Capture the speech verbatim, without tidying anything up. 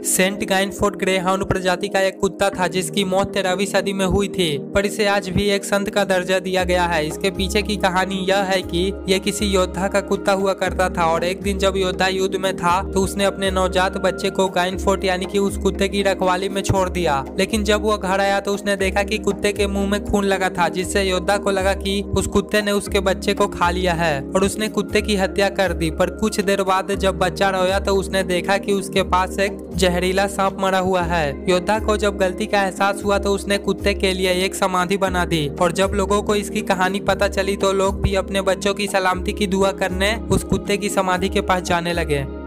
Saint गाइनफोर्ड greyhound प्रजाति का एक कुत्ता था जिसकी मौत तेरहवीं सदी में हुई थी, पर इसे आज भी एक संत का दर्जा दिया गया है। इसके पीछे की कहानी यह है कि यह किसी योद्धा का कुत्ता हुआ करता था और एक दिन जब योद्धा युद्ध में था तो उसने अपने नवजात बच्चे को गाइनफोर्ड यानी कि उस कुत्ते की रखवाली में छोड़ दिया। लेकिन जब वह घर आया तो उसने देखा कि कुत्ते के मुंह में खून लगा था, जिससे योद्धा को लगा कि उस कुत्ते ने उसके बच्चे को खा लिया है और उसने कुत्ते की हत्या कर दी। पर कुछ देर बाद जब बच्चा रोया तो उसने देखा कि उसके पास एक जहरीला सांप मरा हुआ है। योद्धा को जब गलती का एहसास हुआ तो उसने कुत्ते के लिए एक समाधि बना दी और जब लोगों को इसकी कहानी पता चली तो लोग भी अपने बच्चों की सलामती की दुआ करने उस कुत्ते की समाधि के पास जाने लगे।